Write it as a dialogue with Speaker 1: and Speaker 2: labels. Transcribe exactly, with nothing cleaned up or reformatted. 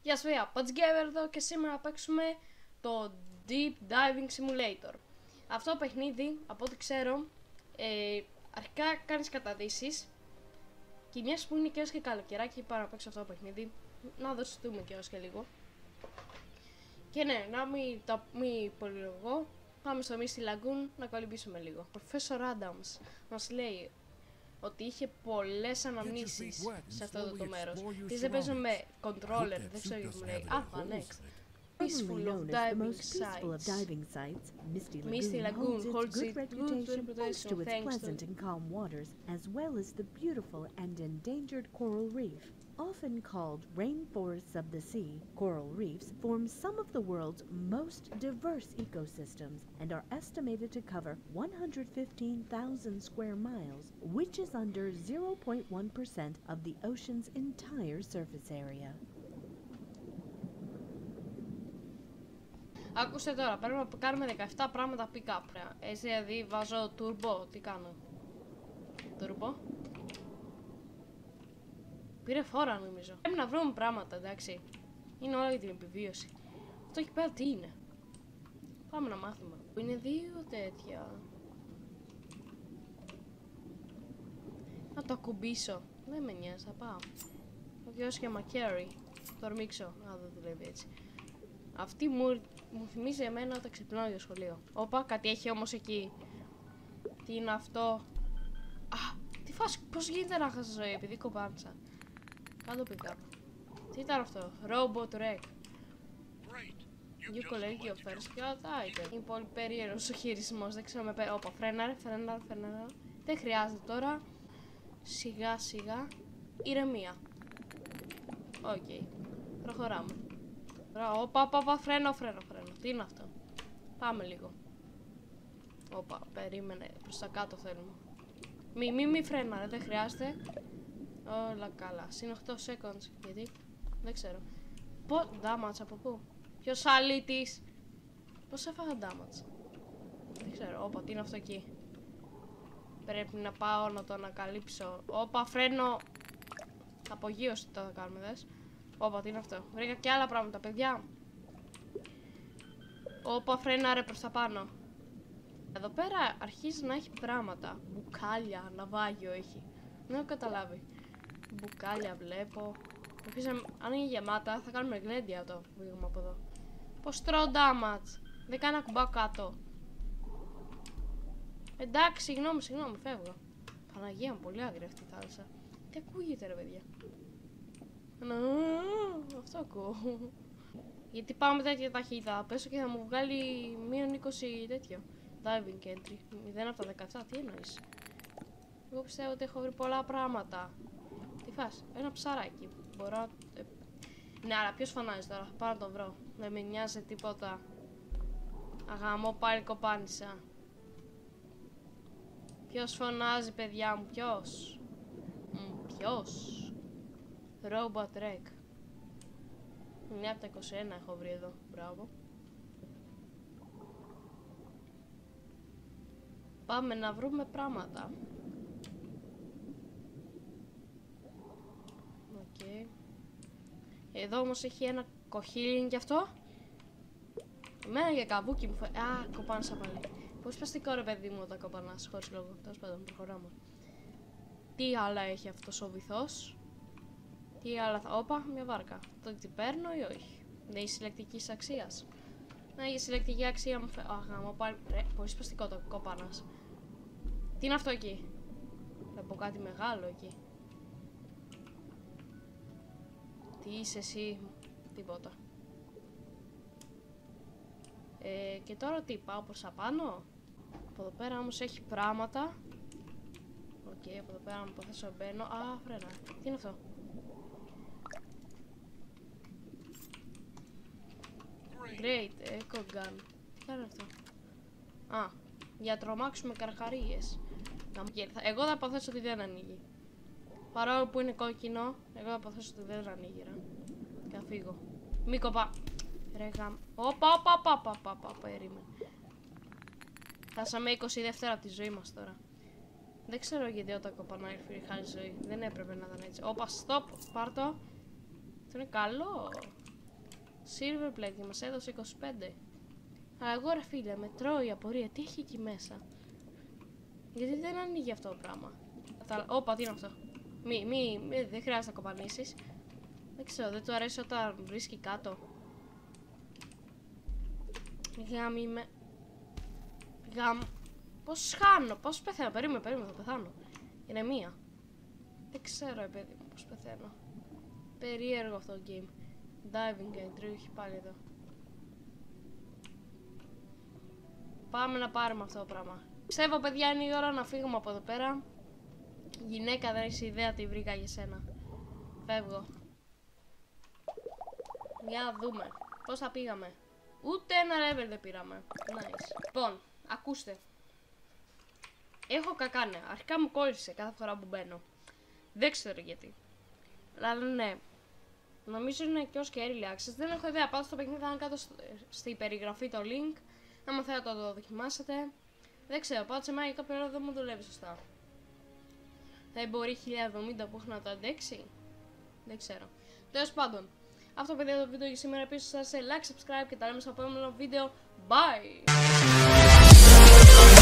Speaker 1: Γεια σας παιδιά, Patchgamer εδώ και σήμερα θα παίξουμε το Deep Diving Simulator. Αυτό το παιχνίδι, από ό,τι ξέρω, ε, αρχικά κάνεις καταδύσεις και μιας που είναι καιρός και καλοκαιράκι πάω να παίξω αυτό το παιχνίδι, να δοστούμε καιρός και λίγο. Και ναι, να μην, το, μην πολυλογώ, πάμε στο Misty Lagoon να κολυμπήσουμε λίγο. Ο Professor Adams μας λέει ότι είχε πολλές αναμνήσεις σε αυτό το μέρος. Τις δεν παίζω με controller, δεν ξέρω γιατί μου λέει. Α, next. Peaceful of diving sites. Misty Lagoon holds its good reputation
Speaker 2: to its
Speaker 1: thanks
Speaker 2: pleasant
Speaker 1: to...
Speaker 2: and calm waters, as well as the beautiful and endangered coral reef. Often called rainforests of the sea, coral reefs form some of the world's most diverse ecosystems and are estimated to cover one hundred fifteen thousand square miles, which is under zero point one percent of the ocean's entire surface area.
Speaker 1: Άκουστε τώρα, πρέπει να κάνουμε δεκαεπτά πράγματα pick-up. Έτσι δηλαδή βάζω turbo, τι κάνω. Turbo. Πήρε φόρα νομίζω. Πρέπει να βρούμε πράγματα, εντάξει. Είναι όλα για την επιβίωση. Αυτό εκεί πέρα τι είναι. Πάμε να μάθουμε. Είναι δύο τέτοια. Να το ακουμπήσω. Δεν με νοιάζει, θα πάω. Ο γιος και μακέρι. Το ορμήξω. Α, δεν δουλεύει έτσι. Αυτή μου, μου θυμίζει εμένα όταν ξυπνάω για σχολείο. Όπα, κάτι έχει όμως εκεί. Τι είναι αυτό. Α, τι φάση, πώς γίνεται να χάσει ζωή επειδή κοπάνησα. Κάτω pick up. Τι ήταν αυτό, Robot Wreck. You collect your first cut item. Είναι πολύ περίεργος ο χειρισμός, δεν ξέρω με πέ... Όπα, φρέναρε, φρέναρε, φρέναρε. Δεν χρειάζεται τώρα. Σιγά σιγά. Ηρεμία. Οκ. Okay. Προχωράμε. Όπα, όπα, όπα, φρένο, φρένο, φρένο. Τι είναι αυτό. Πάμε λίγο. Όπα, περίμενε, προς τα κάτω θέλουμε. Μη, μη, μη φρέναρε, δεν χρειάζεται. Όλα καλά. Συν οκτώ seconds. Γιατί, δεν ξέρω. Πώς, damage από πού. Ποιος αλήτης. Πώς έφαγα damage. Δεν ξέρω, όπα, τι είναι αυτό εκεί. Πρέπει να πάω να το ανακαλύψω. Όπα, φρένο. Απογείωση το θα κάνουμε, δες. Όπα, τι είναι αυτό. Βρήκα και άλλα πράγματα, παιδιά. Όπα, φρέναρε προς τα πάνω. Εδώ πέρα αρχίζει να έχει πράγματα. Μπουκάλια, ναυάγιο έχει. Δεν έχω καταλάβει. Μπουκάλια βλέπω. Επίσης, αν είναι γεμάτα, θα κάνουμε γλέντια το βγούμε από εδώ. Πώς τρώω damage. Δεν κάνω να κουμπάω κάτω. Εντάξει, συγγνώμη, συγγνώμη, φεύγω. Παναγία μου, πολύ άγρια αυτή η θάλασσα. Τι ακούγεται, ρε παιδιά. Να, αυτό ακούω. Γιατί πάω με τέτοια ταχύτητα. Θα πέσω και θα μου βγάλει μείον είκοσι τέτοιο. Diving entry. μηδέν από τα δεκαεπτά, τι εννοείς. Εγώ πιστεύω ότι έχω βρει πολλά πράγματα. Τι φας, ένα ψαράκι. Μπορώ. Ε... Ναι, αλλά ποιος φωνάζει τώρα. Πάω να το βρω. Δεν με νοιάζει τίποτα. Αγαμώ πάλι κοπάνισα. Ποιος φωνάζει, παιδιά μου, ποιος. Μ, ποιος. Robot Wreck. Μια από τα είκοσι ένα έχω βρει εδώ. Μπράβο. Πάμε να βρούμε πράγματα. Οκ. Okay. Εδώ όμως έχει ένα κοχύλιν κι αυτό. Εμένα για καβούκι μου φαίνεται. Α, κοπάνασα πάλι. Πώς σπαστικό ρε παιδί μου όταν κοπανάς χωρίς λόγο. Τέλος πάντων, προχωράμε. Τι άλλα έχει αυτός ο βυθός. Τι άλλα θα. Όπα, μια βάρκα. Το τι παίρνω ή όχι. Δεν έχει συλλεκτική αξία. Να έχει συλλεκτική αξία μου φαίνεται. Αχ, μου πάλι. Ρε, πολύ σπαστικό το κοπάνας. Τι είναι αυτό εκεί. Βλέπω κάτι μεγάλο εκεί. Τι είσαι εσύ. Τίποτα. Ε, και τώρα τι, πάω προς απάνω. Από εδώ πέρα όμως έχει πράγματα. Οκ, okay, από εδώ πέρα να υποθέσω μπαίνω. Α, φρένα. Τι είναι αυτό. Great, Echo Gun. Τι κάνει αυτό. Α, για να τρομάξουμε καρχαρίες. Εγώ θα αποθέσω ότι δεν ανοίγει. Παρόλο που είναι κόκκινο, εγώ θα αποθέσω ότι δεν ανοίγει. Ρε. Και θα φύγω. Μη κοπά. Ρε γαμ. Όπα, όπα, όπα, όπα, όπα, όπα, περίμενε. Φτάσαμε είκοσι δεύτερα από τη ζωή μας τώρα. Δεν ξέρω γιατί όταν κοπανάει η χάρη ζωή. Δεν έπρεπε να ήταν έτσι. Όπα, stop, πάρ' το. Αυτό είναι καλό. Silver plate και μας έδωσε είκοσι πέντε. Αλλά εγώ ρε φίλε, με τρώει η απορία. Τι έχει εκεί μέσα? Γιατί δεν ανοίγει αυτό το πράγμα? Όπα, τι είναι αυτό? Μη, μη, μη, δεν χρειάζεται να κοπανίσεις. Δεν ξέρω, δεν του αρέσει όταν βρίσκει κάτω. Γάμι με... Γάμ... Πώς χάνω, πώς πεθαίνω, περίμενε, περίμενε, θα πεθάνω. Είναι μία. Δεν ξέρω, ε, παιδί μου, πώς πεθαίνω. Περίεργο αυτό το game. Diving entry, έχει πάλι εδώ. Πάμε να πάρουμε αυτό το πράγμα. Πιστεύω, παιδιά, είναι η ώρα να φύγουμε από εδώ πέρα. Γυναίκα, δεν έχεις ιδέα τι βρήκα για σένα. Φεύγω. Για να δούμε. Πώς θα πήγαμε? Ούτε ένα level δεν πήραμε. Nice. Λοιπόν, ακούστε. Έχω κακά νέα. Αρχικά μου κόλλησε κάθε φορά που μπαίνω. Δεν ξέρω γιατί. Αλλά ναι. Νομίζω είναι και ως και early access. Δεν έχω ιδέα. Πάντως το παιχνίδι θα είναι κάτω στη περιγραφή το link. Άμα θέλετε να το δοκιμάσετε. Δεν ξέρω. Πάντως εμένα για κάποιο λόγο δεν μου δουλεύει σωστά. Δεν μπορεί χίλια εβδομήντα που έχω να το αντέξει. Δεν ξέρω. Τέλος πάντων. Αυτό παιδιά το βίντεο για σήμερα. Επίσης σας like, subscribe και τα λέμε στο επόμενο βίντεο. Bye!